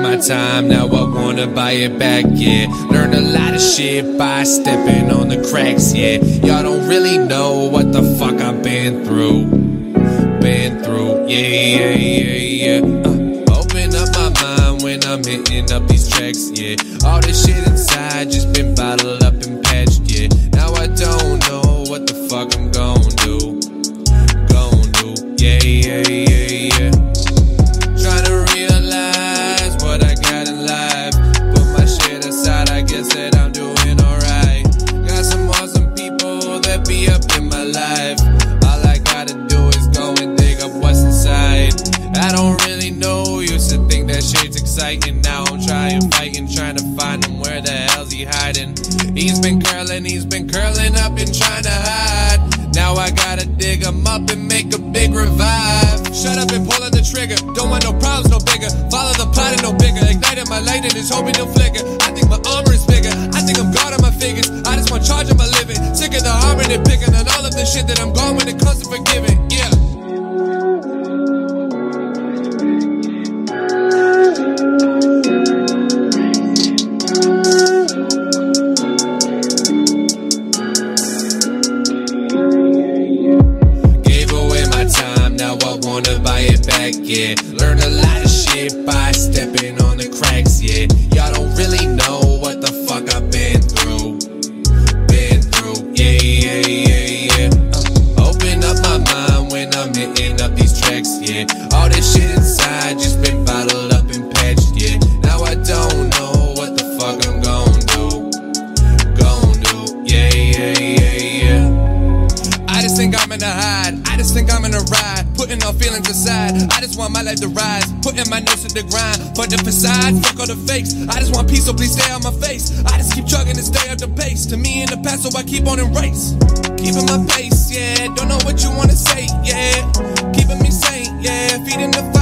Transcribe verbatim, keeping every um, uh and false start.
my time, now I wanna buy it back, yeah. Learned a lot of shit by stepping on the cracks, yeah. Y'all don't really know what the fuck I've been through. Been through, yeah, yeah, yeah, yeah. uh, Open up my mind when I'm hitting up these tracks, yeah. All this shit inside just been bottled up and patched, yeah. Now I don't know what the fuck I'm gon' do. Gon' do, yeah, yeah, yeah, yeah. Tryna realize what I got in life. Put my shit aside, I guess that I'm doing alright. Got some awesome people that be up in my life. All I gotta do is go and dig up what's inside. I don't really know, used to think that shit's exciting. Now I'm trying, fighting, trying to find him. Where the hell's he hiding? He's been curling, he's been curling up and trying to hide. Now I gotta dig him up and make a big revive. Shut up and pull on the trigger. Don't want no problems, no bigger. Follow the plot and no bigger. Igniting my light and it's hoping to flicker. I think my armor is bigger. I think I'm God on my figures. I just want charge of my living. Sick of the harming and picking on all of the shit that I'm gone when it comes to forgiving. Yeah. Wanna buy it back, yeah. Learn a lot of shit by stepping on the cracks, yeah. Y'all don't really know what the fuck I've been through. Been through, yeah, yeah, yeah, yeah. uh, Open up my mind when I'm hitting up these tracks, yeah. All this shit inside just been bottled up and patched, yeah. Now I don't know what the fuck I'm gon' do. Gon' do, yeah, yeah, yeah, yeah. I just think I'm in a hide, I just think I'm in a ride. Putting all feelings aside, I just want my life to rise. Putting my nose to the grind, but the facade, fuck all the fakes. I just want peace, so please stay on my face. I just keep chugging and stay up the pace. To me in the past, so I keep on in race. Keeping my pace, yeah. Don't know what you wanna say, yeah. Keeping me sane, yeah. Feeding the